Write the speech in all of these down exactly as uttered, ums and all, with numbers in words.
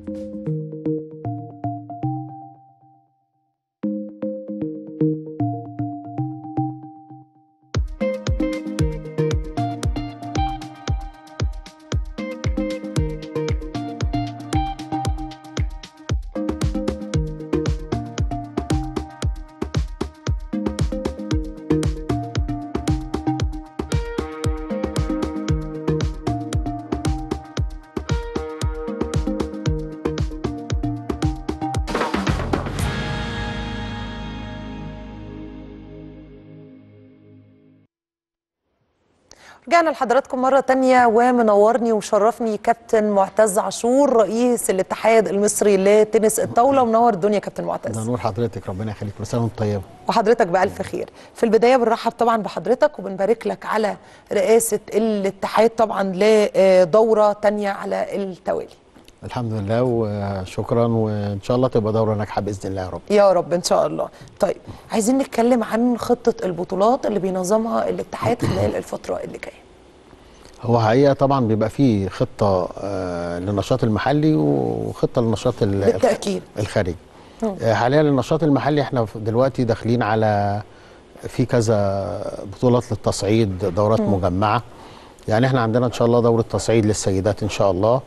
رجعنا لحضراتكم مرة تانية ومنورني ومشرفني كابتن معتز عاشور رئيس الاتحاد المصري لتنس الطاولة. ومنور الدنيا كابتن معتز. ده نور حضرتك، ربنا يخليك، كل سنة وانت طيبة. وحضرتك بألف خير. في البداية بنرحب طبعا بحضرتك وبنبارك لك على رئاسة الاتحاد طبعا لدورة تانية على التوالي. الحمد لله وشكرا، وان شاء الله تبقى دوره ناجحه باذن الله يا رب. يا رب ان شاء الله. طيب عايزين نتكلم عن خطه البطولات اللي بينظمها الاتحاد خلال الفتره اللي جايه. هو حقيقه طبعا بيبقى فيه خطه آه للنشاط المحلي وخطه للنشاط بالتاكيد الخارجي. آه حاليا النشاط المحلي احنا دلوقتي داخلين على في كذا بطولات للتصعيد، دورات م. مجمعه. يعني احنا عندنا ان شاء الله دوره تصعيد للسيدات ان شاء الله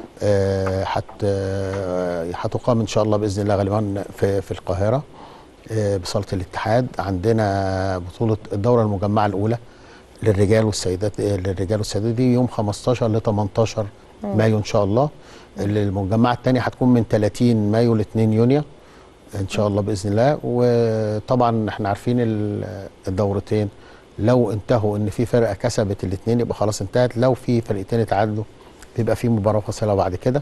حتى هتقام ان شاء الله باذن الله غالبا في في القاهره بصاله الاتحاد. عندنا بطوله الدوره المجمعه الاولى للرجال والسيدات، للرجال والسيدات دي يوم خمستاشر ل تمنتاشر مايو ان شاء الله. المجمعه الثانيه هتكون من تلاتين مايو ل اتنين يونيو ان شاء الله باذن الله. وطبعا احنا عارفين الدورتين لو انتهوا ان في فرقه كسبت الاثنين يبقى خلاص انتهت، لو في فرقتين اتعادلوا بيبقى في مباراه فاصله بعد كده.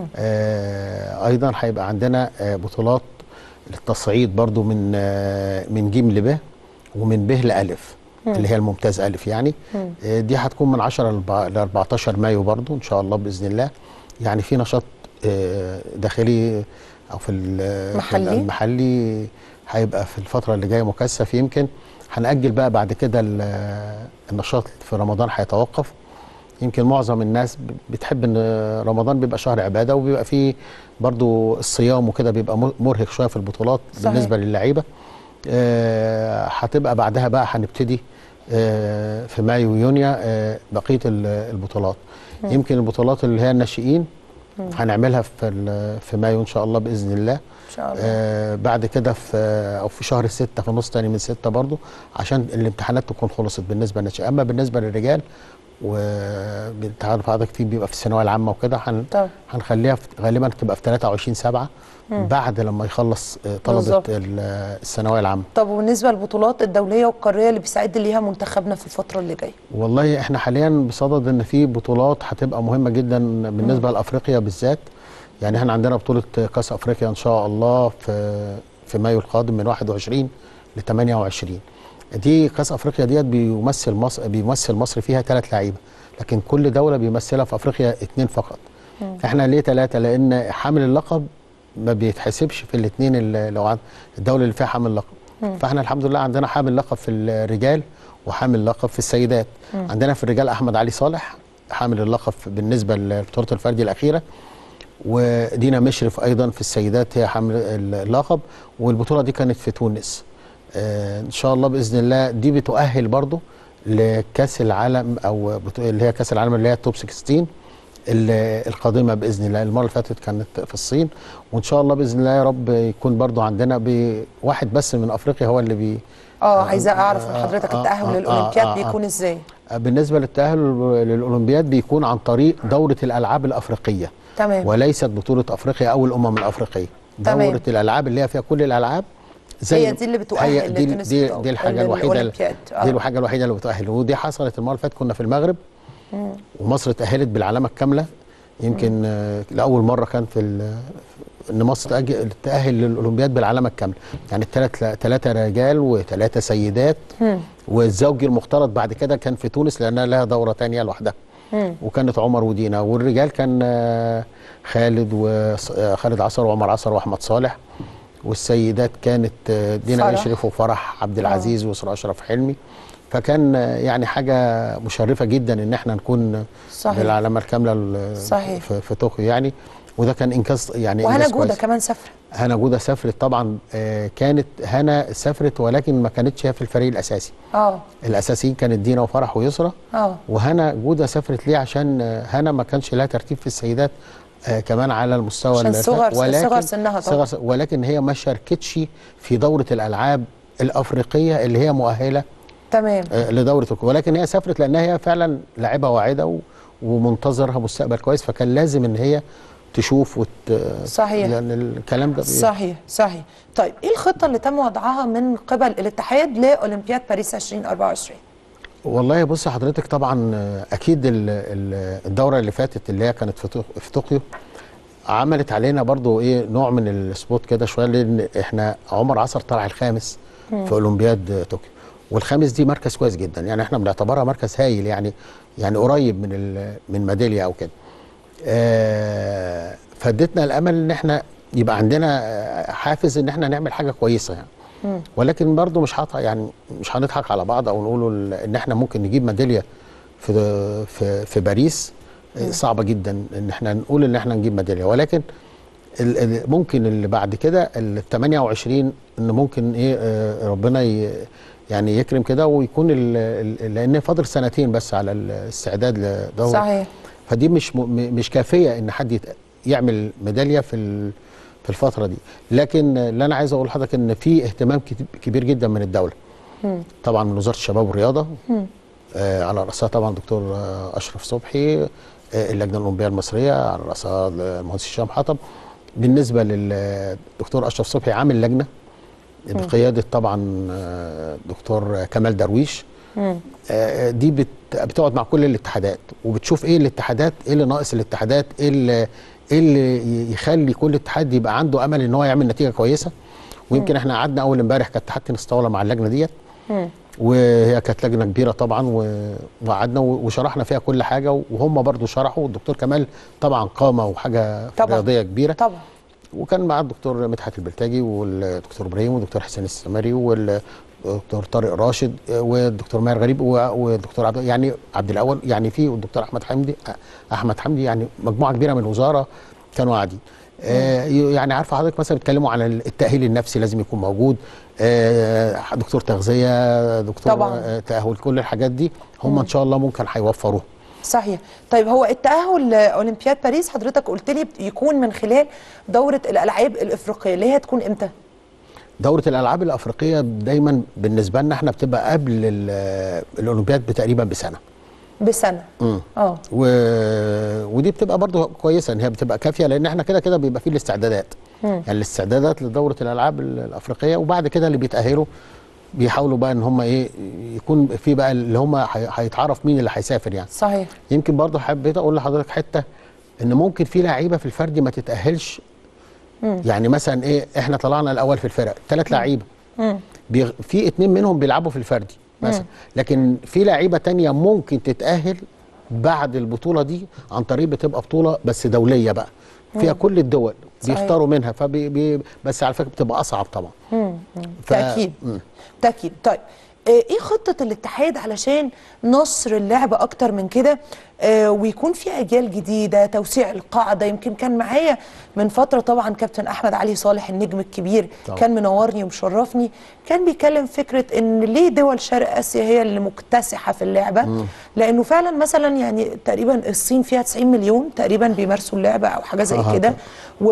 آه ايضا هيبقى عندنا آه بطولات للتصعيد برضو من آه من ج ل ب ومن ب لالف اللي هي الممتاز الف يعني. آه دي هتكون من عشرة ل اربعتاشر مايو برضو ان شاء الله باذن الله. يعني في نشاط آه داخلي او في المحلي المحلي هيبقى في الفتره اللي جايه مكثف. يمكن هنأجل بقى بعد كده النشاط في رمضان هيتوقف. يمكن معظم الناس بتحب ان رمضان بيبقى شهر عباده وبيبقى فيه برضو الصيام وكده، بيبقى مرهق شويه في البطولات. صحيح. بالنسبه للعيبه هتبقى آه بعدها بقى هنبتدي آه في مايو ويونيو آه بقيه البطولات. م. يمكن البطولات اللي هي الناشئين هنعملها في في مايو ان شاء الله باذن الله. ان شاء الله. آه بعد كده في او في شهر ستة، في النص تاني من ستة برضو، عشان الامتحانات تكون خلصت بالنسبه للناشئين. اما بالنسبه للرجال وانت عارف حضرتك كتير بيبقى في الثانويه العامه وكده، هن هنخليها غالبا تبقى في تلاتة وعشرين سبعة بعد لما يخلص طلبه الثانويه العامه. طب وبالنسبه للبطولات الدوليه والقاريه اللي بيستعد ليها منتخبنا في الفتره اللي جايه؟ والله احنا حاليا بصدد ان في بطولات هتبقى مهمه جدا بالنسبه م. لافريقيا بالذات. يعني احنا عندنا بطوله كاس افريقيا ان شاء الله في في مايو القادم من واحد وعشرين ل تمنية وعشرين. دي كاس افريقيا ديت بيمثل مصر بيمثل مصر فيها ثلاث لعيبه، لكن كل دوله بيمثلها في افريقيا اثنين فقط. مم. احنا ليه ثلاثه؟ لان حامل اللقب ما بيتحسبش في الاثنين اللي لو الدوله اللي فيها حامل لقب. مم. فاحنا الحمد لله عندنا حامل لقب في الرجال وحامل لقب في السيدات. مم. عندنا في الرجال احمد علي صالح حامل اللقب بالنسبه لبطوله الفردي الاخيره، ودينا مشرف ايضا في السيدات هي حامل اللقب، والبطوله دي كانت في تونس. آه ان شاء الله باذن الله دي بتؤهل برضو لكاس العالم او اللي هي كاس العالم اللي هي التوب ستاشر القادمه باذن الله. المره اللي فاتت كانت في الصين، وان شاء الله باذن الله يا رب يكون برضو عندنا بواحد بس من افريقيا هو اللي بي اه عايزه اعرف من حضرتك التاهل آه للاولمبياد آه آه بيكون ازاي؟ بالنسبه للتاهل للاولمبياد بيكون عن طريق دوره الالعاب الافريقيه. تمام. وليست بطوله افريقيا او الامم الافريقيه. تمام. دوره الالعاب اللي هي فيها كل الالعاب زي هي دي اللي بتؤهل دي دي, دي الحاجه الوحيده آه. دي الحاجه الوحيده اللي بتؤهل. ودي حصلت المره اللي فاتت كنا في المغرب. مم. ومصر اتاهلت بالعلامه الكامله. يمكن آه لاول مره كان في ان مصر تاهل للاولمبياد بالعلامه الكامله، يعني الثلاث ثلاثه رجال وثلاثه سيدات. مم. والزوجي المختلط بعد كده كان في تونس لانها لها دوره ثانيه لوحدها. مم. وكانت عمر ودينا. والرجال كان آه خالد وخالد عصر وعمر عصر واحمد صالح. والسيدات كانت دينا مشرف وفرح عبد العزيز واسراء اشرف حلمي. فكان يعني حاجه مشرفه جدا ان احنا نكون صحيح بالعلامه الكامله صحيح في, في طوكيو يعني. وده كان انجاز يعني وهنا إنجاز جوده كويس. كمان سافرت. هنا جوده سافرت طبعا. آه كانت هنا سافرت ولكن ما كانتش هي في الفريق الاساسي. اه الاساسيين كانت دينا وفرح ويسرى. اه وهنا جوده سافرت ليه؟ عشان آه هنا ما كانش لها ترتيب في السيدات آه كمان على المستوى عشان صغر ولكن صغر سنها طبعا. صغر ولكن هي ما شاركتش في دوره الالعاب الافريقيه اللي هي مؤهله تمام آه لدوره الكوره، ولكن هي سافرت لانها هي فعلا لاعبه واعده و... ومنتظرها مستقبل كويس، فكان لازم ان هي تشوف وت... صحيح. لان الكلام ده صحيح صحيح. طيب ايه الخطه اللي تم وضعها من قبل الاتحاد لاولمبياد باريس ألفين وأربعة وعشرين؟ والله بص حضرتك، طبعا اكيد الدوره اللي فاتت اللي هي كانت في طوكيو عملت علينا برضو ايه نوع من السبوت كده شويه، لان احنا عمر عصر طلع الخامس م. في اولمبياد طوكيو، والخامس دي مركز كويس جدا، يعني احنا بنعتبرها مركز هايل، يعني يعني قريب من من ميداليه او كده. آه فادتنا الامل ان احنا يبقى عندنا حافز ان احنا نعمل حاجه كويسه يعني. م. ولكن برضو مش هط يعني مش هنضحك على بعض او نقول ان احنا ممكن نجيب ميداليه في في في باريس. م. صعبه جدا ان احنا نقول ان احنا نجيب ميداليه، ولكن ممكن اللي بعد كده ال ثمانية وعشرين ان ممكن ايه ربنا يعني يكرم كده ويكون، لان فاضل سنتين بس على الاستعداد لدورة. صحيح. فدي مش مش كافيه ان حد يعمل ميداليه في في الفتره دي، لكن اللي انا عايز اقول لحضرتك ان في اهتمام كبير جدا من الدوله. م. طبعا من وزاره الشباب والرياضه، آه على راسها طبعا دكتور اشرف صبحي، آه اللجنه الاولمبيه المصريه على راسها المهندس هشام حطب. بالنسبه للدكتور اشرف صبحي عامل لجنه بقياده طبعا دكتور كمال درويش. م. آه دي بت بتقعد مع كل الاتحادات وبتشوف ايه الاتحادات، ايه اللي ناقص الاتحادات، ايه اللي ايه اللي يخلي كل اتحاد يبقى عنده امل ان هو يعمل نتيجه كويسه. ويمكن م. احنا قعدنا اول امبارح كاتحاد تنس طاوله مع اللجنه ديت، وهي كانت لجنه كبيره طبعا، وقعدنا وشرحنا فيها كل حاجه، وهم برضو شرحوا. والدكتور كمال طبعا قامه وحاجه رياضيه كبيره طبعا، وكان معاه الدكتور مدحت البلتاجي والدكتور ابراهيم والدكتور حسين السمري والدكتور طارق راشد والدكتور ماهر غريب والدكتور عبد يعني عبد الاول يعني في والدكتور احمد حمدي احمد حمدي يعني مجموعه كبيره من الوزاره كانوا قاعدين. آه يعني عارفه حضرتك مثلا بيتكلموا عن التاهيل النفسي لازم يكون موجود، آه دكتور تغذيه، دكتور آه تاهل، كل الحاجات دي هم ان شاء الله ممكن هيوفروها. صحيح. طيب هو التأهل لأولمبياد باريس حضرتك قلت لي يكون من خلال دورة الألعاب الإفريقية اللي هي هتكون إمتى؟ دورة الألعاب الأفريقية دايما بالنسبة لنا احنا بتبقى قبل الأولمبياد بتقريبا بسنة. بسنة. اه و... ودي بتبقى برضو كويسة ان هي بتبقى كافية، لأن احنا كده كده بيبقى فيه الاستعدادات. مم. يعني الاستعدادات لدورة الألعاب الأفريقية، وبعد كده اللي بيتأهلوا بيحاولوا بقى ان هم ايه يكون في بقى اللي هم هيتعرف مين اللي هيسافر يعني. صحيح. يمكن برضو حبيت اقول لحضرتك حته ان ممكن في لعيبه في الفردي ما تتاهلش. مم. يعني مثلا ايه احنا طلعنا الاول في الفرق ثلاث لعيبه، بيغ... في اتنين منهم بيلعبوا في الفردي مثلا، مم. لكن في لعيبه تانية ممكن تتاهل بعد البطوله دي عن طريق بتبقى بطوله بس دوليه بقى فيها مم. كل الدول. صحيح. بيختاروا منها فبي بي... بس على فكره بتبقى اصعب طبعا. مم. ف... تاكيد مم. تاكيد. طيب ايه خطه الاتحاد علشان نصر اللعبه اكتر من كده آه ويكون في اجيال جديده، توسيع القاعده؟ يمكن كان معايا من فتره طبعا كابتن احمد علي صالح النجم الكبير طبعا. كان منورني ومشرفني، كان بيتكلم فكره ان ليه دول شرق اسيا هي اللي مكتسحه في اللعبه. مم. لانه فعلا مثلا يعني تقريبا الصين فيها تسعين مليون تقريبا بيمارسوا اللعبه او حاجه زي آه كده،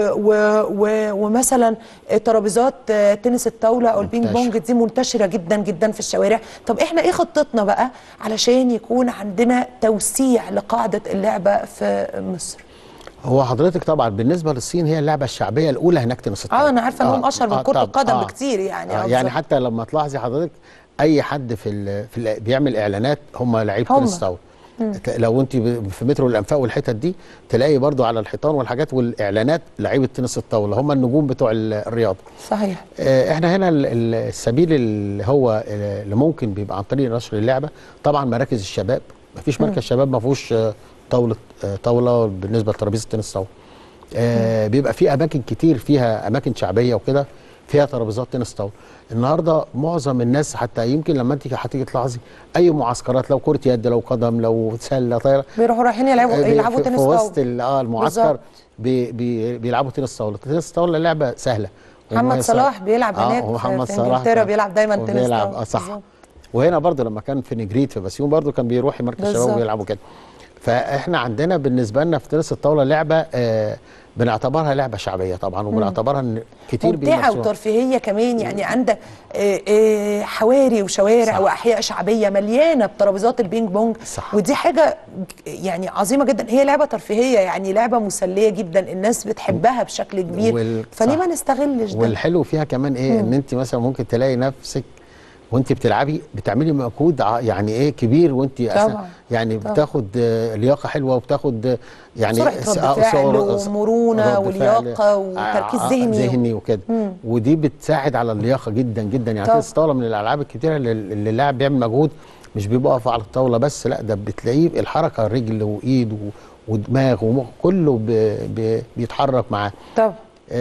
ومثلا ترابيزات تنس الطاوله او البينج بونج دي منتشره جدا جدا في الشوارع. طب احنا ايه خطتنا بقى علشان يكون عندنا توسيع لقاعده اللعبه في مصر؟ هو حضرتك طبعا بالنسبه للصين هي اللعبه الشعبيه الاولى هناك تنس الطاوله. اه انا عارفه انهم آه اشهر من كره آه القدم آه بكتير يعني. آه يعني حتى لما تلاحظي حضرتك اي حد في ال في ال بيعمل اعلانات هم لعيبه تنس الطاوله. لو انت في مترو الانفاق والحتت دي تلاقي برضو على الحيطان والحاجات والاعلانات لعيبه تنس الطاوله هم النجوم بتوع الرياضه. صحيح. اه احنا هنا السبيل اللي هو اللي ممكن بيبقى عن طريق نشر اللعبه طبعا مراكز الشباب. مفيش مركز شباب ما فيهوش طاوله طاوله بالنسبه لترابيزه التنس الطاوله. اه بيبقى في اماكن كتير فيها اماكن شعبيه وكده، فيها ترابيزات تنس طاوله. النهارده معظم الناس حتى يمكن لما انت هتيجي تلاحظي اي معسكرات، لو كره يد لو قدم لو سله طايره، بيروحوا رايحين يلعبوا يلعبوا في تنس في طاوله وسط اه المعسكر بي بي بيلعبوا تنس طاوله. تنس طاوله لعبه سهله. محمد صلاح بيلعب هناك اه في, في صلاح انجلترا بيلعب دايما تنس طاوله. اه صح. وهنا برضه لما كان في نجريت في بسيون برضه كان بيروح مركز الشباب ويلعبوا كده. فاحنا عندنا بالنسبه لنا في تنس الطاوله لعبه آه بنعتبرها لعبه شعبيه طبعا، وبنعتبرها ان كتير ممتعه وترفيهيه كمان. يعني عندك آه آه حواري وشوارع صح. واحياء شعبيه مليانه بترابيزات البينج بونج صح. ودي حاجه يعني عظيمه جدا. هي لعبه ترفيهيه، يعني لعبه مسليه جدا، الناس بتحبها بشكل كبير وال... فليه ما نستغلش ده؟ والحلو فيها كمان ايه؟ مم. ان انت مثلا ممكن تلاقي نفسك وانت بتلعبي بتعملي مجهود يعني ايه كبير، وانت يعني طبعا. بتاخد لياقه حلوه، وبتاخد يعني سرعه رد فعل ومرونه ولياقه وتركيز ذهني ذهني وكده، ودي بتساعد على اللياقه جدا جدا. يعني تنس الطاوله من الالعاب الكتيره اللي اللاعب بيعمل مجهود، مش بيبقى واقف على الطاوله بس، لا ده بتلاقيه الحركه رجل وايد ودماغ ومخ كله بيتحرك معاه. طب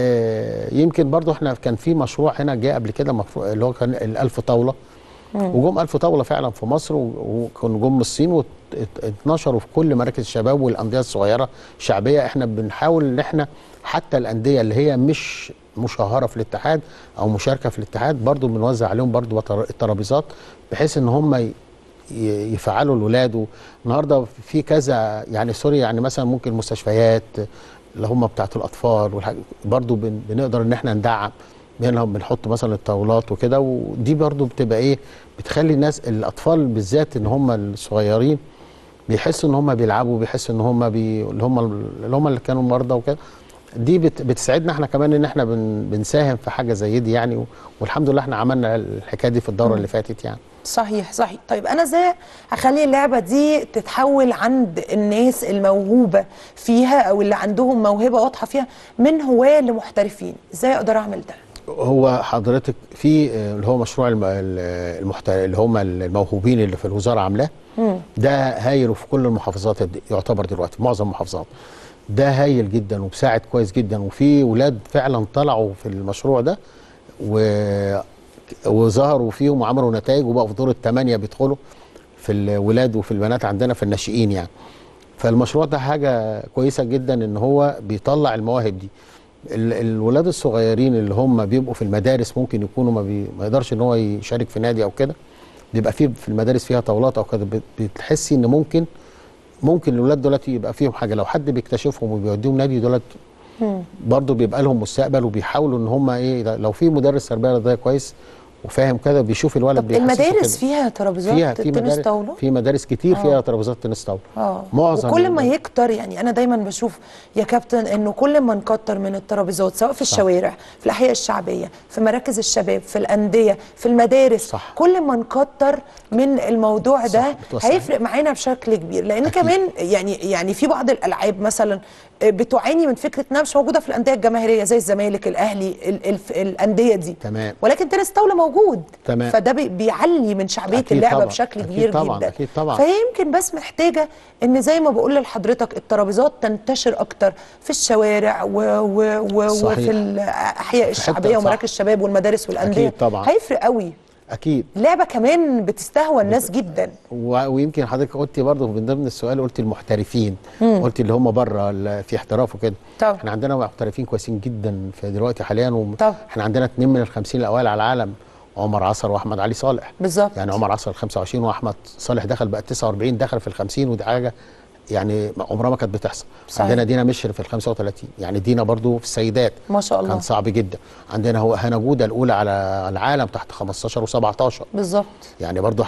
آه يمكن برضو احنا كان في مشروع هنا جه قبل كده اللي هو كان الألف طاوله، وجم ألف طاوله فعلا في مصر، وكانوا جم من الصين واتنشروا في كل مراكز الشباب والانديه الصغيره الشعبيه. احنا بنحاول ان احنا حتى الانديه اللي هي مش مشهره في الاتحاد او مشاركه في الاتحاد برضو بنوزع عليهم برضو الترابيزات، بحيث ان هم يفعلوا الولاد. النهارده في كذا يعني سوري يعني مثلا ممكن مستشفيات اللي هم بتاعت الاطفال والحاجات برضو بن بنقدر ان احنا ندعم منهم، بنحط مثلا الطاولات وكده، ودي برضو بتبقى ايه بتخلي الناس الاطفال بالذات ان هم الصغيرين بيحسوا ان هم بيلعبوا، بيحسوا ان هم بي اللي هم اللي هم اللي كانوا مرضى وكده. دي بت بتساعدنا احنا كمان ان احنا بن بنساهم في حاجه زي دي يعني، والحمد لله احنا عملنا الحكايه دي في الدوره م. اللي فاتت يعني. صحيح صحيح. طيب انا ازاي اخلي اللعبه دي تتحول عند الناس الموهوبه فيها او اللي عندهم موهبه واضحه فيها من هواه لمحترفين؟ ازاي اقدر اعمل ده؟ هو حضرتك في اللي هو مشروع المحترف اللي هم الموهوبين اللي في الوزاره عاملاه، ده هايل في كل المحافظات يعتبر دلوقتي معظم المحافظات. ده هايل جدا وبساعد كويس جدا، وفي ولاد فعلا طلعوا في المشروع ده و وظهروا فيهم وعملوا نتائج وبقوا في دور الثمانيه بيدخلوا في الولاد وفي البنات عندنا في الناشئين يعني. فالمشروع ده حاجه كويسه جدا ان هو بيطلع المواهب دي. الولاد الصغيرين اللي هم بيبقوا في المدارس ممكن يكونوا ما, بي... ما يقدرش ان هو يشارك في نادي او كده، بيبقى فيه في المدارس فيها طاولات او كده، بتحسي ان ممكن ممكن الولاد دلوقتي يبقى فيهم حاجه لو حد بيكتشفهم وبيوديهم نادي دولت برضه بيبقى لهم مستقبل، وبيحاولوا ان هم ايه لو في مدرس تربيه رياضيه كويس وفاهم كده بيشوف الولد بيحسسه. المدارس فيها ترابيزات تنس طاوله؟ في مدارس كتير آه. فيها ترابيزات تنس طاوله. اه معظم وكل ما يكتر يعني انا دايما بشوف يا كابتن انه كل ما نكتر من الترابيزات سواء في الشوارع في الاحياء الشعبيه في مراكز الشباب في الانديه في المدارس صح. كل ما نكتر من الموضوع ده هيفرق معانا بشكل كبير، لان أكيد. كمان يعني يعني في بعض الالعاب مثلا بتعاني من فكره انها مش موجوده في الانديه الجماهيريه زي الزمالك الاهلي ال ال الانديه دي تمام، ولكن تنس طاوله موجود تمام. فده بيعلي من شعبيه اللعبه طبعًا. بشكل أكيد كبير طبعًا. جدا. أكيد طبعًا. فهي يمكن بس محتاجه ان زي ما بقول لحضرتك الترابيزات تنتشر اكتر في الشوارع و و و وفي الاحياء الشعبيه ومراكز الشباب والمدارس والانديه. أكيد طبعًا. هيفرق قوي. اكيد لعبه كمان بتستهوى الناس جدا. ويمكن حضرتك قلتي برضه من ضمن السؤال قلتي المحترفين، مم. قلتي اللي هم بره في احتراف وكده. احنا عندنا محترفين كويسين جدا في دلوقتي حاليا، واحنا عندنا اثنين من الخمسين الاوائل على العالم، عمر عصر واحمد علي صالح. بالظبط. يعني عمر عصر خمسة وعشرين واحمد صالح دخل بقى تسعة وأربعين دخل في الخمسين، ودي حاجه يعني عمرها ما كانت بتحصل. صحيح. عندنا دينا مشر في ال خمسة وثلاثين، يعني دينا برضو في السيدات ما شاء الله كان صعب جدا. عندنا هو هنا جوده الاولى على العالم تحت خمستاشر وسبعتاشر بالظبط، يعني برضو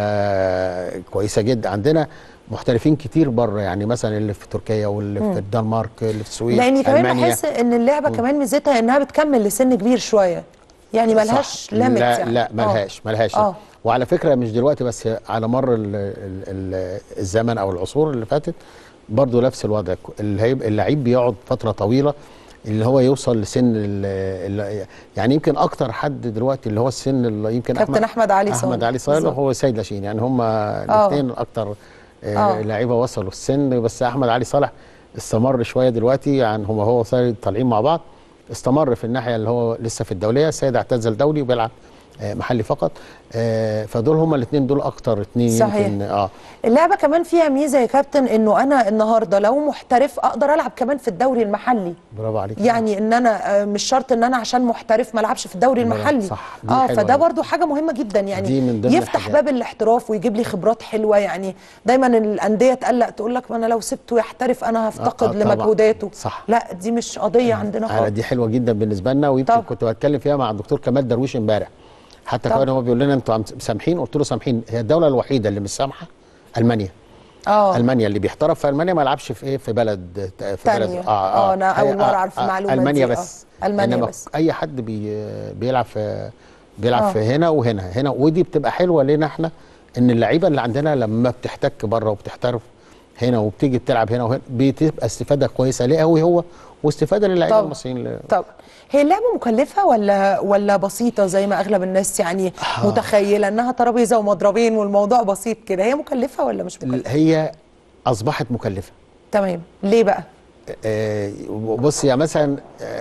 حاجه كويسه جدا. عندنا محترفين كتير بره، يعني مثلا اللي في تركيا واللي في الدنمارك اللي في السويد لاني كمان بحس ان اللعبه مم. كمان ميزتها انها بتكمل لسن كبير شويه، يعني ملهاش ليميت. لا يعني. لا ملهاش ملهاش آه. وعلى فكره مش دلوقتي بس، على مر ال ال الزمن او العصور اللي فاتت برضه نفس الوضع. اللعيب بيقعد فتره طويله اللي هو يوصل لسن ال يعني يمكن اكتر حد دلوقتي اللي هو السن اللي يمكن كابتن احمد علي صالح احمد علي صالح هو سيد لاشين، يعني هم الاثنين اكتر آه لعيبه وصلوا السن. بس احمد علي صالح استمر شويه دلوقتي، يعني هم هو سيد طالعين مع بعض استمر في الناحيه اللي هو لسه في الدوليه. السيد اعتزل دولي وبيلعب محلي فقط. فدول هما الاثنين دول اكتر اثنين يمكن. اه اللعبه كمان فيها ميزه يا كابتن، انه انا النهارده لو محترف اقدر العب كمان في الدوري المحلي. برافو عليك. يعني ان انا مش شرط ان انا عشان محترف ما العبش في الدوري المحلي. صح. اه فده برضو حاجه مهمه جدا، يعني دي من ضمن يفتح الحاجات. باب الاحتراف ويجيب لي خبرات حلوه. يعني دايما الانديه تقلق تقول لك ما انا لو سبته يحترف انا هفتقد آه آه لمجهوداته. صح. لا دي مش قضيه عندنا خالص. دي حلوه جدا بالنسبه لنا، ويمكن كنت بتكلم فيها مع الدكتور كمال درويش امبارح. حتى كمان هو بيقول لنا انتوا سامحين، قلت له سامحين. هي الدوله الوحيده اللي مش سامحه المانيا. اه المانيا اللي بيحترف في المانيا ما يلعبش في ايه في بلد في تانية. بلد اه اه انا اول مره اعرف آه المعلومه المانيا دي. بس. آه. المانيا انما بس اي حد بي بيلعب في بيلعب آه. في هنا وهنا هنا. ودي بتبقى حلوه لنا احنا، ان اللعيبه اللي عندنا لما بتحتك بره وبتحترف هنا وبتيجي بتلعب هنا وهنا بتبقى استفاده كويسه ليه قوي هو، واستفاده للاعيبه المصريين. طب هي اللعبه مكلفه ولا ولا بسيطه زي ما اغلب الناس يعني آه. متخيله انها ترابيزه ومضربين والموضوع بسيط كده؟ هي مكلفه ولا مش مكلفه؟ هي اصبحت مكلفه. تمام. ليه بقى؟ آه بص يا مثلا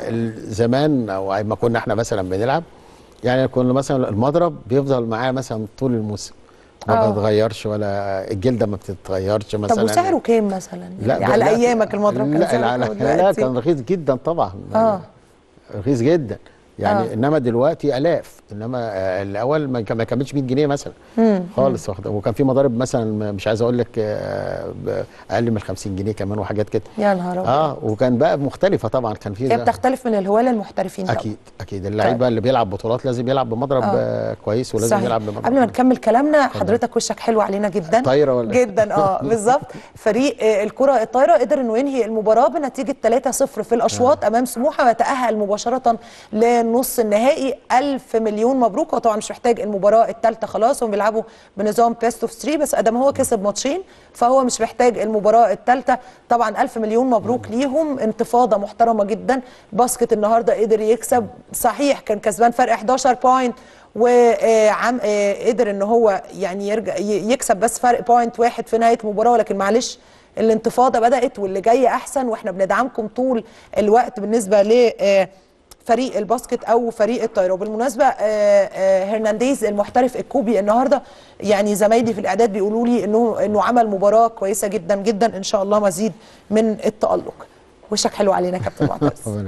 زمان او ما كنا احنا مثلا بنلعب، يعني كنا مثلا المضرب بيفضل معايا مثلا طول الموسم ما آه. بيتغيرش، ولا الجلده ما بتتغيرش مثلا. طب وسعره كام مثلا؟ لا يعني على ايامك المضرب كان سعره لا لا, لا كان رخيص جدا طبعا. اه رخيص جدا يعني. آه. انما دلوقتي الاف. انما الاول ما كملش مية جنيه مثلا مم. خالص. وكان في مضارب مثلا مش عايز اقول لك اقل من خمسين جنيه كمان وحاجات كده. يا نهار ابيض. اه وكان بقى مختلفه طبعا. كان في هي بتختلف من الهواه للمحترفين طبعا. اكيد اكيد. اللعيبه طيب. اللي بيلعب بطولات لازم يلعب بمضرب آه. كويس، ولازم صحيح. يلعب بمضرب. قبل ما نكمل كلامنا حضرتك وشك حلو علينا جدا. طايره ولا جدا اه بالظبط. فريق الكره الطايره قدر انه ينهي المباراه بنتيجه ثلاثة صفر في الاشواط آه. امام سموحه، ويتاهل مباشره لنص النهائي. الف مليون مبروك. وطبعا مش محتاج المباراه الثالثه خلاص، هم بيلعبوا بنظام بيست اوف ثلاثة، بس ادام هو كسب ماتشين فهو مش محتاج المباراه الثالثه. طبعا الف مليون مبروك ليهم، انتفاضه محترمه جدا. باسكت النهارده قدر يكسب، صحيح كان كسبان فرق احداشر بوينت، وعم قدر ان هو يعني يرجع يكسب بس فرق بوينت واحد في نهايه المباراه. ولكن معلش الانتفاضه بدات واللي جاي احسن، واحنا بندعمكم طول الوقت بالنسبه ل فريق الباسكت او فريق الطايره. وبالمناسبه هرنانديز المحترف الكوبي النهارده، يعني زمايلي في الاعداد بيقولوا لي انه انه عمل مباراه كويسه جدا جدا. ان شاء الله مزيد من التالق. وشك حلو علينا يا كابتن معتز.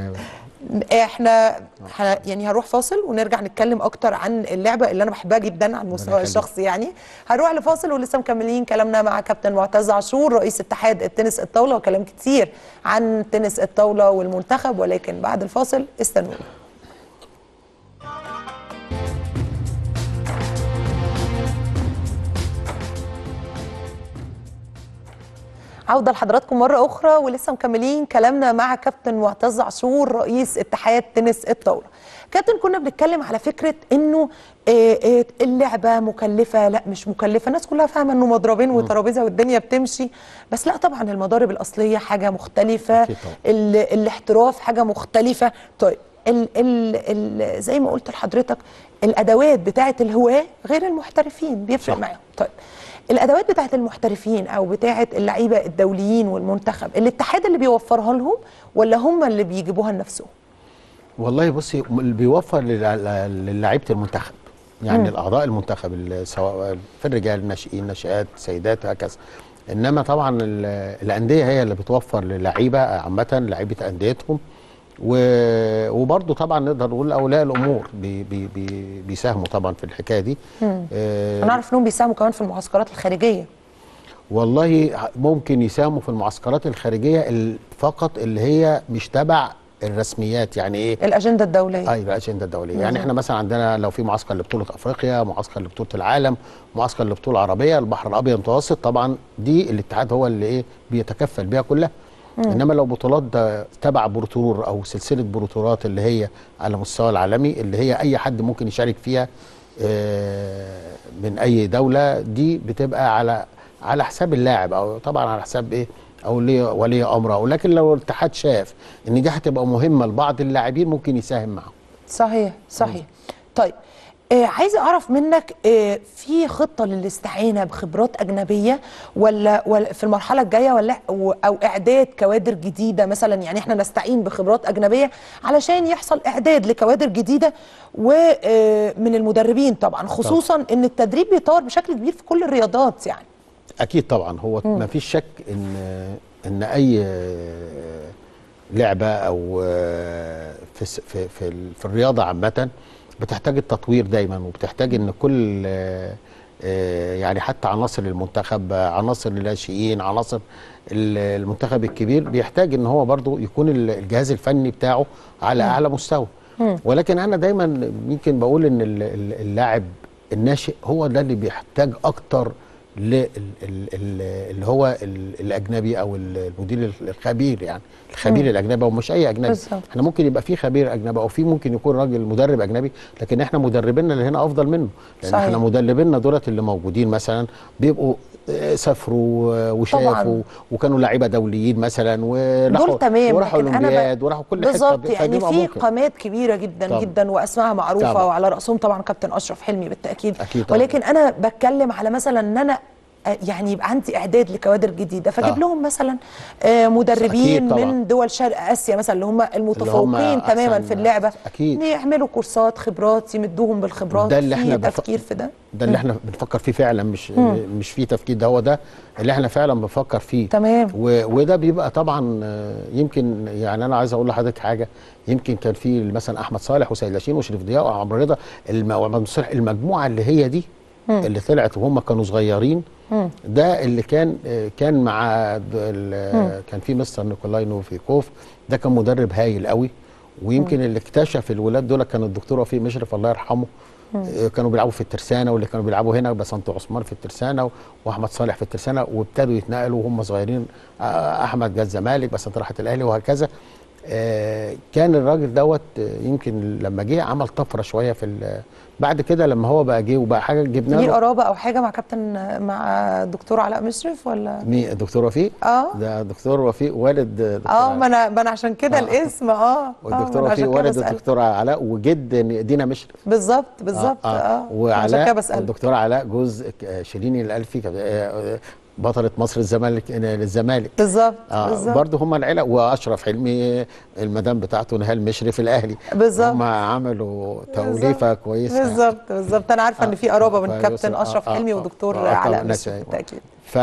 احنا يعني هنروح فاصل ونرجع نتكلم اكتر عن اللعبه اللي انا بحبها جدا على المستوى الشخصي. يعني هنروح لفاصل ولسه مكملين كلامنا مع كابتن معتز عاشور رئيس اتحاد التنس الطاوله، وكلام كتير عن تنس الطاوله والمنتخب، ولكن بعد الفاصل استنونا. عودة لحضراتكم مرة أخرى ولسه مكملين كلامنا مع كابتن معتز عاشور رئيس اتحاد تنس الطاولة. كابتن كنا بنتكلم على فكرة إنه اللعبة مكلفة. لا مش مكلفة، الناس كلها فاهمة إنه مضربين وترابيزة والدنيا بتمشي، بس لا طبعا المضارب الأصلية حاجة مختلفة، الاحتراف حاجة مختلفة. طيب ال ال ال زي ما قلت لحضرتك الأدوات بتاعة الهواة غير المحترفين بيفرق معاهم. طيب الادوات بتاعت المحترفين او بتاعت اللعيبه الدوليين والمنتخب، الاتحاد اللي بيوفرها لهم ولا هم اللي بيجيبوها لنفسهم؟ والله بصي اللي بيوفر للاعيبه المنتخب، يعني الاعضاء المنتخب سواء في الرجال الناشئين ناشئات سيدات هكذا. انما طبعا الانديه هي اللي بتوفر للعيبه عامه لعيبه انديتهم، وبرضه طبعا نقدر نقول اولياء الامور بي بي بي بيساهموا طبعا في الحكايه دي. آه انا اعرف انهم بيساهموا كمان في المعسكرات الخارجيه. والله ممكن يساهموا في المعسكرات الخارجيه فقط اللي هي مش تبع الرسميات. يعني ايه؟ الاجنده الدوليه. ايوه الاجنده الدوليه. يعني احنا مثلا عندنا لو في معسكر لبطوله افريقيا، معسكر لبطوله العالم، معسكر لبطوله عربيه، البحر الابيض المتوسط، طبعا دي الاتحاد هو اللي ايه بيتكفل بيها كلها. مم. انما لو بطولات ده تبع بروتور او سلسله بروتورات اللي هي على مستوى العالمي اللي هي اي حد ممكن يشارك فيها من اي دوله، دي بتبقى على على حساب اللاعب او طبعا على حساب ايه او ولي امره. ولكن لو الاتحاد شاف ان دي هتبقى مهمه لبعض اللاعبين ممكن يساهم معهم. صحيح صحيح. مم. طيب آه عايزه اعرف منك، آه في خطه للاستعانه بخبرات اجنبيه ولا ولا في المرحله الجايه، ولا او اعداد كوادر جديده مثلا؟ يعني احنا نستعين بخبرات اجنبيه علشان يحصل اعداد لكوادر جديده ومن المدربين طبعا، خصوصا طبعا. ان التدريب بيتطور بشكل كبير في كل الرياضات يعني. اكيد طبعا. هو ما فيش شك ان ان اي لعبه او في في في, في الرياضه عامه بتحتاج التطوير دايما، وبتحتاج ان كل يعني حتى عناصر المنتخب، عناصر الناشئين، عناصر المنتخب الكبير، بيحتاج ان هو برضو يكون الجهاز الفني بتاعه على اعلى مستوى. ولكن انا دايما يمكن بقول ان اللاعب الناشئ هو ده اللي بيحتاج اكتر اللي هو الاجنبي او المدير الخبير، يعني الخبير الاجنبي، ومش اي اجنبي. بالزبط. احنا ممكن يبقى في خبير اجنبي، او في ممكن يكون راجل مدرب اجنبي، لكن احنا مدربينا اللي هنا افضل منه، لان صحيح. احنا مدربينا دولت اللي موجودين مثلا بيبقوا سافروا وشافوا وكانوا لعيبه دوليين مثلا، وراحوا وراحوا اولمبياد وراحوا كل حته. بالظبط، يعني في قامات كبيره جدا طبعا. جدا واسمائها معروفه طبعا. وعلى راسهم طبعا كابتن اشرف حلمي بالتاكيد. ولكن انا بتكلم على مثلا ان انا يعني يبقى عندي اعداد لكوادر جديده، فاجيب آه. لهم مثلا مدربين من دول شرق اسيا مثلا اللي هم المتفوقين تماما في اللعبه، أكيد. يعملوا كورسات خبرات، يمدوهم بالخبرات. ده اللي احنا في تفكير في ده ده اللي احنا بنفكر فيه فعلا، مش مم. مش في تفكير، ده هو ده اللي احنا فعلا بنفكر فيه. تمام. وده بيبقى طبعا يمكن، يعني انا عايز اقول لحضرتك حاجه، يمكن كان في مثلا احمد صالح وسيد لاشين وشريف ضياء وعمرو رضا، المجموعه اللي هي دي مم. اللي طلعت وهم كانوا صغيرين، مم. ده اللي كان كان مع كان في مستر نيكولاي نوفيكوف، ده كان مدرب هايل قوي. ويمكن مم. اللي اكتشف الولاد دول كان الدكتور وفيق مشرف الله يرحمه. مم. كانوا بيلعبوا في الترسانه، واللي كانوا بيلعبوا هنا بسنت عثمان في الترسانه، واحمد صالح في الترسانه، وابتدوا يتنقلوا وهم صغيرين. احمد جه الزمالك بسنت راحت الاهلي، وهكذا. كان الراجل دوت يمكن لما جه عمل طفره شويه في بعد كده، لما هو بقى جه وبقى حاجه جبنا له. ليه قرابه او حاجه مع كابتن مع الدكتور علاء مشرف ولا مين؟ الدكتور وفيق؟ اه ده دكتور وفيق والد دكتور اه ما انا ما انا عشان كده آه. الاسم اه والدكتور وفيق والد الدكتور علاء وجد دينا مشرف. بالظبط بالظبط. اه, آه. آه. وعلاء الدكتور علاء جوز شيرين الالفي بطلة مصر الزمالك للزمالك. بالظبط آه بالظبط. برضه هم العيله، واشرف حلمي المدام بتاعته نهال مشرف الاهلي. بالظبط. هم عملوا توليفه كويسه. بالظبط بالظبط. انا عارفه آه ان في قرابه من كابتن اشرف آه حلمي آه ودكتور آه علاء مشرف بالتاكيد. ف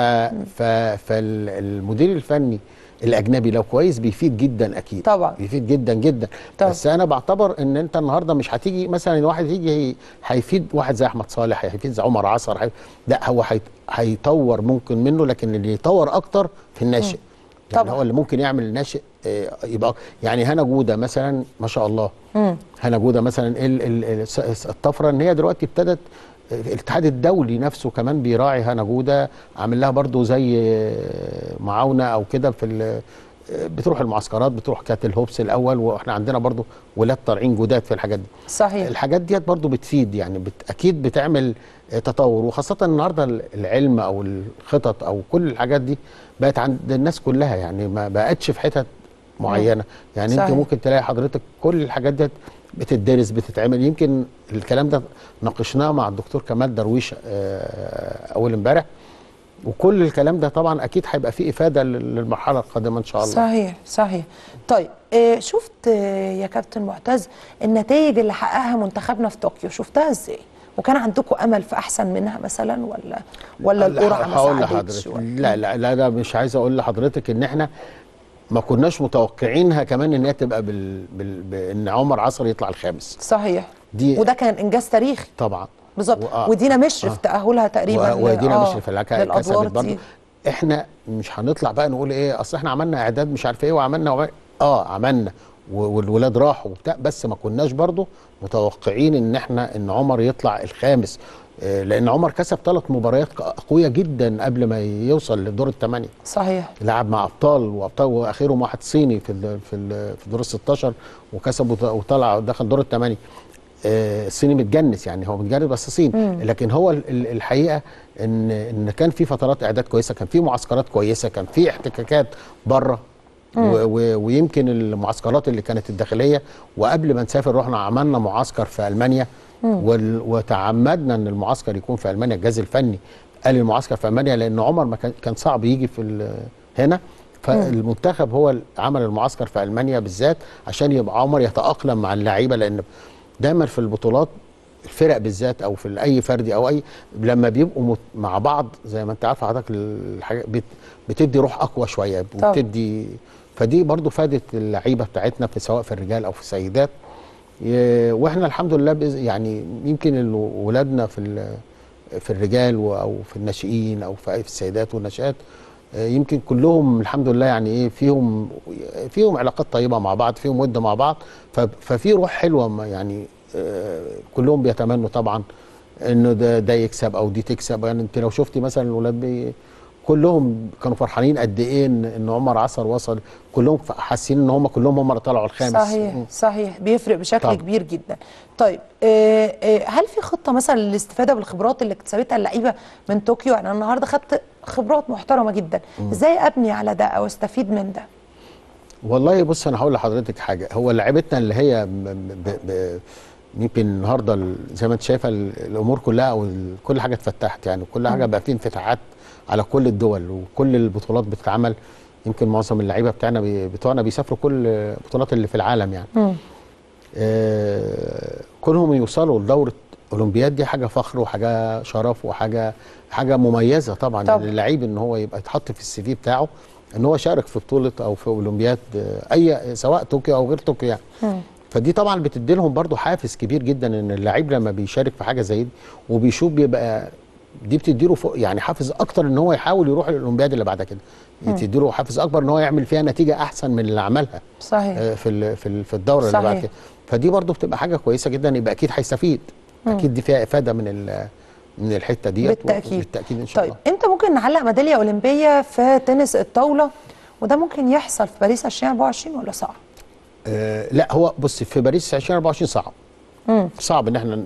فالمدير الفني الاجنبي لو كويس بيفيد جدا، اكيد طبعا بيفيد جدا جدا. طبعا. بس انا بعتبر ان انت النهارده مش هتيجي مثلا واحد يجي هيفيد واحد زي احمد صالح، هيفيد زي عمر عصر، لا هو هيطور ممكن منه، لكن اللي يطور اكتر في الناشئ. يعني طبعا. هو اللي ممكن يعمل الناشئ يبقى يعني هنا جوده مثلا، ما شاء الله. مم. هنا جوده مثلا الطفره ان هي دلوقتي ابتدت الاتحاد الدولي نفسه كمان بيراعي هنا جوده، عامل لها برضو زي معاونه او كده في بتروح المعسكرات، بتروح كانت الهوبس الاول، واحنا عندنا برضو ولاد طالعين جداد في الحاجات دي. صحيح. الحاجات ديت برضو بتفيد، يعني بت اكيد بتعمل تطور، وخاصه النهارده العلم او الخطط او كل الحاجات دي بقت عند الناس كلها، يعني ما بقتش في حتت معينه. يعني صحيح. انت ممكن تلاقي حضرتك كل الحاجات ديت بتدرس بتتعمل. يمكن الكلام ده ناقشناه مع الدكتور كمال درويش اول امبارح، وكل الكلام ده طبعا اكيد هيبقى فيه افاده للمرحله القادمه ان شاء الله. صحيح صحيح. طيب آه شفت آه يا كابتن معتز النتائج اللي حققها منتخبنا في طوكيو، شفتها ازاي؟ وكان عندكم امل في احسن منها مثلا، ولا ولا القرعه ما ساعدتش؟ لا لا لا لا مش عايز اقول لحضرتك ان احنا ما كناش متوقعينها كمان ان هي تبقى بال... بال... بان عمر عصر يطلع الخامس. صحيح. دي وده كان انجاز تاريخي طبعا. بالظبط. و... ودينا مشرف آه. تاهلها تقريبا و... ودينا آه. مشرف اللي كسبت برضه. احنا مش هنطلع بقى نقول ايه اصل احنا عملنا اعداد مش عارف ايه وعملنا وعمل... اه عملنا و... والولاد راحوا وبتاع، بس ما كناش برضه متوقعين ان احنا ان عمر يطلع الخامس، لان عمر كسب ثلاث مباريات قويه جدا قبل ما يوصل لدور الثمانيه. صحيح. لعب مع ابطال وابطال واخرهم واحد صيني في ال في ال في دور ال ستاشر وكسب وطلع ودخل دور الثمانيه. الصيني متجنس، يعني هو متجنس بس صين. مم. لكن هو الحقيقه ان ان كان في فترات اعداد كويسه، كان في معسكرات كويسه، كان في احتكاكات بره، ويمكن المعسكرات اللي كانت الداخليه، وقبل ما نسافر رحنا عملنا معسكر في المانيا وتعمدنا ان المعسكر يكون في المانيا. الجهاز الفني قال المعسكر في المانيا لان عمر ما كان كان صعب يجي في هنا، فالمنتخب هو عمل المعسكر في المانيا بالذات عشان يبقى عمر يتاقلم مع اللعيبه، لان دايما في البطولات الفرق بالذات او في اي فردي او اي لما بيبقوا مع بعض زي ما انت عارف حضرتك الحاجه بتدي روح اقوى شويه وبتدي، فدي برضو فادت اللعيبه بتاعتنا في سواء في الرجال او في السيدات. واحنا الحمد لله يعني يمكن ولادنا في في الرجال او في الناشئين او في السيدات والناشئات يمكن كلهم الحمد لله يعني ايه فيهم فيهم علاقات طيبه مع بعض، فيهم ود مع بعض، ففي روح حلوه يعني كلهم بيتمنوا طبعا انه ده ده يكسب او دي تكسب. يعني انت لو شفتي مثلا الولاد كلهم كانوا فرحانين قد ايه ان عمر عصر وصل، كلهم حاسين ان هم كلهم هم اللي طلعوا الخامس. صحيح صحيح، بيفرق بشكل طبعا كبير جدا. طيب هل في خطه مثلا للاستفاده بالخبرات اللي اكتسبتها اللعيبه من طوكيو؟ يعني انا النهارده خدت خبرات محترمه جدا، ازاي ابني على ده او استفيد من ده؟ والله بص انا هقول لحضرتك حاجه، هو لعيبتنا اللي هي يمكن النهارده زي ما انت شايفه الامور كلها او كل حاجه اتفتحت، يعني كل حاجه بقى فيه انفتاحات على كل الدول وكل البطولات بتتعمل. يمكن معظم اللعيبه بتاعنا بتوعنا بيسافروا كل البطولات اللي في العالم يعني. آه كلهم يوصلوا لدوره اولمبياد دي حاجه فخر وحاجه شرف وحاجه حاجه مميزه طبعا, طبعا. للعيب ان هو يبقى يتحط في السي في بتاعه ان هو شارك في بطوله او في اولمبياد اي سواء طوكيو او غير طوكيو يعني. م. فدي طبعا بتدي لهم برضو حافز كبير جدا ان اللعيب لما بيشارك في حاجه زي دي وبيشوف بيبقى دي بتدي له يعني حافز اكتر ان هو يحاول يروح الاولمبياد اللي بعد كده، بتدي له حافز اكبر ان هو يعمل فيها نتيجه احسن من اللي عملها صحيح في في في الدوره صحيح. اللي بعد كده، فدي برضو بتبقى حاجه كويسه جدا، يبقى اكيد هيستفيد، اكيد دي فيها افاده من من الحته دي بالتاكيد بالتاكيد ان شاء طيب الله. انت ممكن نعلق ميداليه اولمبيه في تنس الطاوله وده ممكن يحصل في باريس ألفين وأربعة وعشرين ولا صعب؟ آه لا هو بص في باريس ألفين وأربعة وعشرين صعب. مم. صعب ان احنا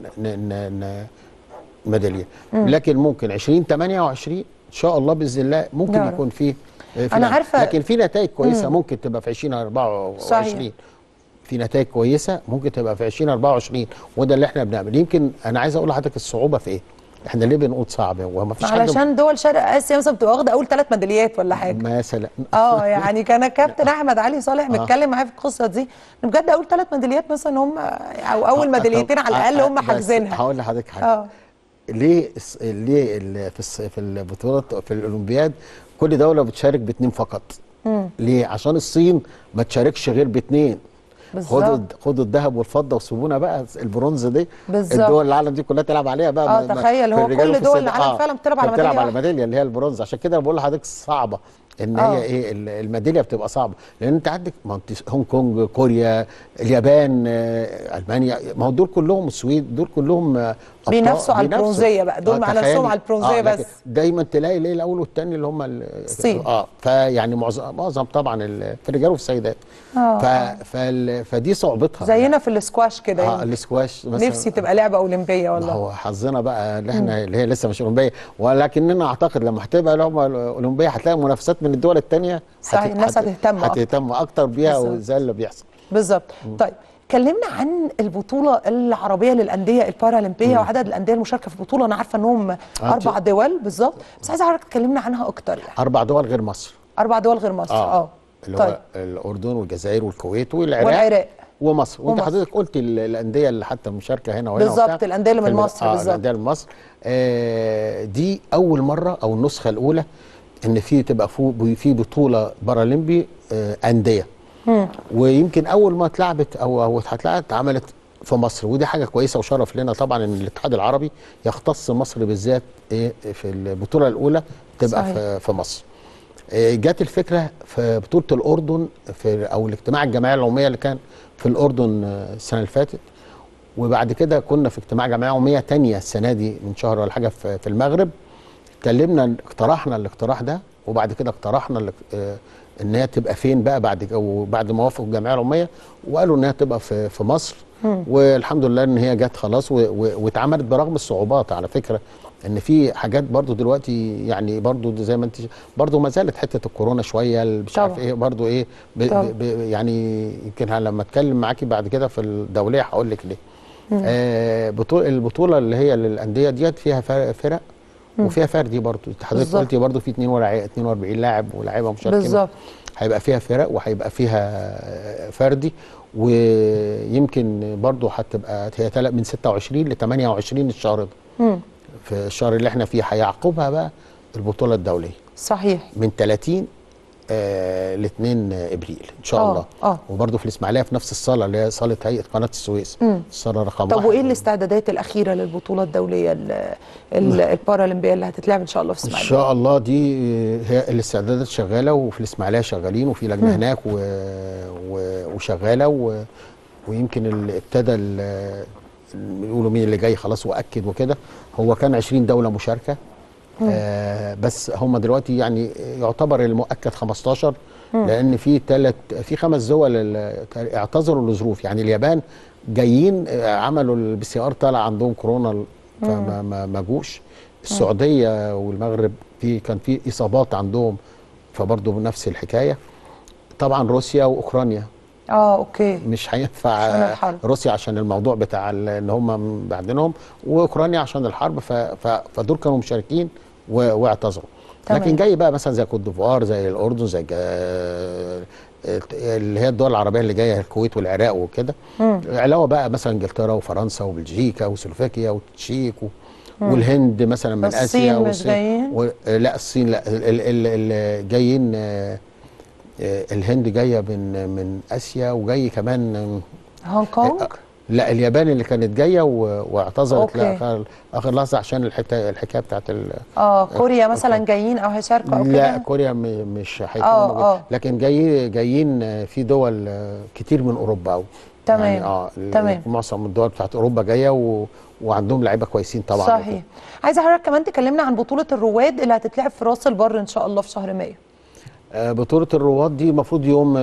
ميداليه، لكن ممكن ألفين وثمانية وعشرين ان شاء الله باذن الله ممكن جارة. يكون فيه في انا عارفه، لكن في نتائج كويسه مم. ممكن تبقى في ألفين وأربعة وعشرين صحيح. في نتائج كويسه ممكن تبقى في ألفين وأربعة وعشرين وده اللي احنا بنعمل. يمكن انا عايز اقول لحضرتك الصعوبه في ايه؟ احنا ليه بنقول صعب؟ وما فيش حاجه علشان دول شرق اسيا مثلا بتبقى واخده اول ثلاث ميداليات ولا حاجه مثلا. اه يعني كان كابتن احمد علي صالح متكلم معايا في القصه دي ان بجد اول ثلاث ميداليات مثلا هم او اول ميداليتين على الاقل هم حاجزينها. هقول لحضرتك حاجه اه ليه ليه في في البطولات في الاولمبياد كل دوله بتشارك باثنين فقط؟ مم. ليه؟ عشان الصين ما تشاركش غير باثنين. خدوا خدوا الذهب والفضه وسيبونا بقى البرونز دي بالزبط. الدول العالم دي كلها تلعب عليها بقى. اه تخيل هو كل دول العالم آه. فعلا بتلعب على ميداليه بتلعب على ميداليه اللي هي البرونز. عشان كده بقول لحضرتك صعبه ان أوه. هي ايه الميداليه بتبقى صعبه لان انت عندك هونج كونج، كوريا، اليابان، المانيا، ما هو دول كلهم السويد دول كلهم بينافسوا على البرونزيه بقى، دول مع نفسهم على البرونزيه. آه بس دايما تلاقي ليه الاول والثاني اللي هم الصين. اه فيعني معظم معظم طبعا في الرجال وفي السيدات. اه فدي صعوبتها زينا يعني في الاسكواش كده. اه الاسكواش مثلا نفسي تبقى لعبه اولمبيه والله. هو حظنا بقى اللي احنا اللي هي لسه مش اولمبيه، ولكننا اعتقد لما هتبقى لعبه اولمبيه هتلاقي منافسات من الدول الثانيه صحيح. الناس هتهتم هتهتم اكتر بيها وزي اللي بيحصل بالظبط. طيب كلمنا عن البطوله العربيه للانديه البارالمبيه وعدد الانديه المشاركه في البطوله. انا عارفه انهم اربع دول بالظبط، بس عايزه حضرتك تكلمنا عنها اكتر. يعني اربع دول غير مصر. اربع دول غير مصر اه, آه. اللي طيب. هو الاردن والجزائر والكويت والعراق والعراق ومصر. وانت حضرتك قلت الانديه اللي حتى مشاركه هنا وهنا بالظبط، الانديه اللي من مصر آه بالظبط. الانديه من مصر. آه دي اول مره او النسخه الاولى ان في تبقى في بطوله بارالمبي آه انديه. مم. ويمكن اول ما اتلعبت او او هتلعبت اتعملت في مصر، ودي حاجه كويسه وشرف لنا طبعا ان الاتحاد العربي يختص مصر بالذات ايه في البطوله الاولى تبقى صحيح. في, في مصر. جت الفكره في بطوله الاردن في او الاجتماع الجمعيه العموميه اللي كان في الاردن السنه اللي فاتت، وبعد كده كنا في اجتماع جمعيه عموميه ثانيه السنه دي من شهر ولا حاجه في المغرب. اتكلمنا اقترحنا الاقتراح ده، وبعد كده اقترحنا ان هي تبقى فين بقى بعد وبعد ما وافقوا الجمعيه العموميه وقالوا ان هي تبقى في في مصر. م. والحمد لله ان هي جت خلاص واتعملت برغم الصعوبات. على فكره ان في حاجات برضو دلوقتي يعني برضو زي ما انت برضو ما زالت حته الكورونا شويه مش عارف ايه برضو ايه ب ب ب يعني يمكن لما اتكلم معاكي بعد كده في الدوليه هقول لك ليه. آه بطوله البطوله اللي هي للانديه ديت فيها فرق وفيها فردي برضه. حضرتك قلتي برضه في اتنين واربعين لاعب ولاعيبه مشاركين بالظبط. هيبقى فيها فرق وهيبقى فيها فردي، ويمكن برضه هتبقى هي من ستة وعشرين ل تمنية وعشرين الشهر ده. في الشهر اللي احنا فيه هيعقبها بقى البطوله الدوليه. صحيح. من تلاتين آه ل اتنين ابريل ان شاء أوه. الله. اه وبرضه في الاسماعيليه في نفس الصاله اللي هي صاله هيئه قناه السويس، الصاله رقم طب واحد. وايه الاستعدادات الاخيره للبطوله الدوليه البارالمبيه اللي هتتلعب ان شاء الله في الاسماعيليه؟ ان شاء الله دي هي الاستعدادات شغاله، وفي الاسماعيليه شغالين، وفي لجنه هناك و... و... وشغاله و... ويمكن اللي ابتدى بيقولوا مين اللي جاي خلاص واكد وكده. هو كان عشرين دوله مشاركه آه بس هم دلوقتي يعني يعتبر المؤكد خمستاشر، لان في ثلاث في خمس دول اعتذروا لظروف. يعني اليابان جايين عملوا البي سي ار طلع عندهم كورونا فما ما ما جوش. السعوديه والمغرب في كان في اصابات عندهم فبرضه نفس الحكايه. طبعا روسيا واوكرانيا اه اوكي مش هينفع. روسيا عشان الموضوع بتاع ان هم بعدينهم، واوكرانيا عشان الحرب، فدول كانوا مشاركين واعتذروا. لكن جاي بقى مثلا زي كوت ديفوار، زي الاردن، زي اللي هي الدول العربيه اللي جايه الكويت والعراق وكده. علاوه بقى مثلا انجلترا وفرنسا وبلجيكا وسلوفاكيا والتشيك و... والهند مثلا من اسيا. الصين مش جايين؟ و... لا الصين لا اللي جايين الهند جايه من من اسيا، وجاي كمان هونج كونج. لا اليابان اللي كانت جايه واعتذرت لا اخر لحظه عشان الحكايه الحكايه بتاعت اه كوريا مثلا جايين او هيشاركوا او كده. لا كوريا مش هيكونوا، لكن جاي جايين في دول كتير من اوروبا أو تمام يعني اه تمام. معظم الدول بتاعت اوروبا جايه و... وعندهم لعيبه كويسين طبعا. صحيح. عايزه حضرتك كمان تكلمنا عن بطوله الرواد اللي هتتلعب في راس البر ان شاء الله في شهر مايو. بطولة الرواد دي المفروض يوم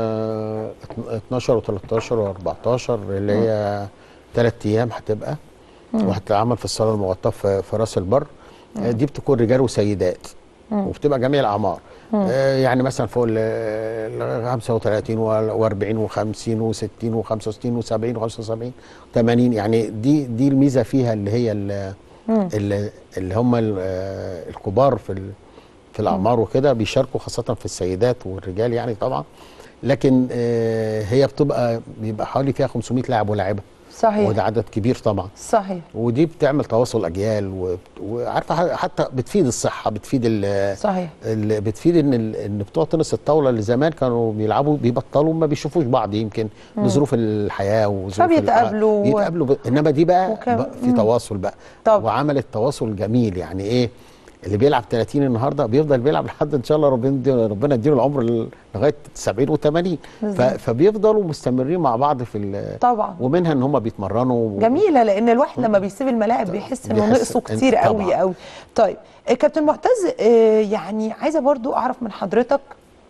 اتناشر وتلتاشر واربعتاشر اللي هي ثلاث ايام هتبقى، وهتتعمل في الصالة المغطاة في راس البر. مم. دي بتكون رجال وسيدات، مم. وبتبقى جميع الأعمار. آه يعني مثلا فوق ال خمسة وتلاتين واربعين وخمسين وستين وخمسة وستين وسبعين وخمسة وسبعين وتمانين. يعني دي دي الميزة فيها اللي هي اللي, اللي هم الكبار في في الاعمار وكده بيشاركوا خاصه في السيدات والرجال يعني طبعا. لكن آه هي بتبقى بيبقى حوالي فيها خمسمية لاعب ولاعبه. صحيح. وده عدد كبير طبعا. صحيح. ودي بتعمل تواصل اجيال، وعارفه حتى بتفيد الصحه، بتفيد ال صحيح ال بتفيد ان ان بتوع تنس الطاوله اللي زمان كانوا بيلعبوا بيبطلوا ما بيشوفوش بعض يمكن بظروف الحياه وظروف فبيتقابلوا بيتقابلوا ب... انما دي بقى, وكم... بقى في تواصل بقى. طب. وعملت تواصل جميل. يعني ايه اللي بيلعب تلاتين النهارده بيفضل بيلعب لحد ان شاء الله ربنا ربنا يديله العمر لغايه سبعين وتمانين، فبيفضلوا مستمرين مع بعض في طبعا. ومنها ان هم بيتمرنوا و... جميله، لان الواحد لما بيسيب الملاعب بيحس انه نقصه كتير قوي قوي. طيب كابتن معتز، يعني عايزه برضو اعرف من حضرتك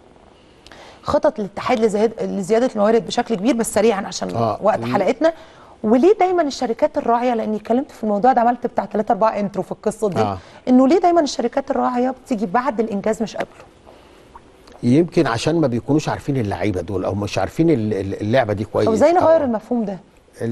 خطط الاتحاد لزياده الموارد بشكل كبير، بس سريعا عشان آه. وقت حلقتنا. وليه دايما الشركات الراعيه، لاني اتكلمت في الموضوع ده عملت بتاع ثلاثة أربعة انترو في القصه دي، آه. انه ليه دايما الشركات الراعيه بتيجي بعد الانجاز مش قبله؟ يمكن عشان ما بيكونوش عارفين اللعيبه دول او مش عارفين اللعبه دي كويس. طب ازاي نغير المفهوم ده؟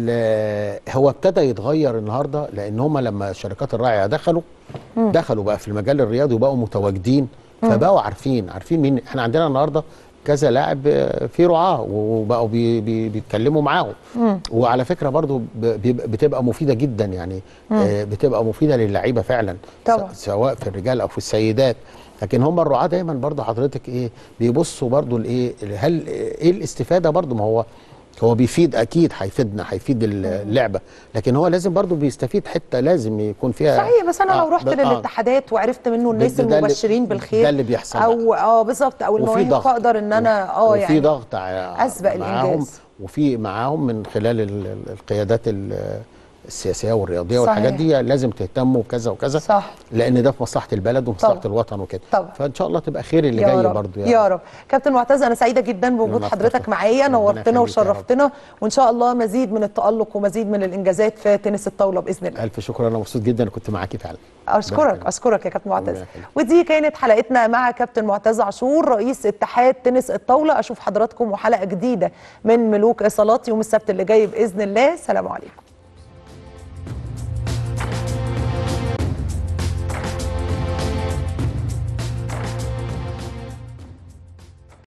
هو ابتدى يتغير النهارده، لان هم لما الشركات الراعيه دخلوا م. دخلوا بقى في المجال الرياضي وبقوا متواجدين، فبقوا عارفين عارفين مين احنا عندنا النهارده. كذا لاعب في رعاه وبقوا بي بي بيتكلموا معاهم. وعلى فكره برضو بتبقى مفيده جدا، يعني مم. بتبقى مفيده للعيبه فعلا طبعا. سواء في الرجال او في السيدات. لكن هم الرعاه دايما برضو حضرتك ايه بيبصوا برضو لايه، هل ايه الاستفاده برضو. ما هو هو بيفيد اكيد، هيفيدنا هيفيد اللعبه، لكن هو لازم برضو بيستفيد حته لازم يكون فيها. صحيح. بس انا آه لو رحت آه للاتحادات وعرفت منه الناس المبشرين بالخير ده اللي بيحصل او اه بالظبط، او المواهب اقدر ان انا اه يعني وفي ضغط اسبق الانجاز، وفي معاهم من خلال القيادات السياسيه والرياضيه والحاجات دي لازم تهتموا بكذا وكذا. صح. لان ده في مصلحه البلد ومصلحه الوطن وكده. فان شاء الله تبقى خير اللي جاي برضو. يا رب. كابتن معتز، انا سعيده جدا بوجود حضرتك معايا، نورتنا وشرفتنا، وان شاء الله مزيد من التالق ومزيد من الانجازات في تنس الطاوله باذن الله. الف شكر، انا مبسوط جدا كنت معاكي فعلا. اشكرك اشكرك يا كابتن معتز. ودي كانت حلقتنا مع كابتن معتز عاشور رئيس اتحاد تنس الطاوله. اشوف حضراتكم وحلقه جديده من ملوك اصالات يوم السبت اللي جاي باذن الله. سلام عليكم.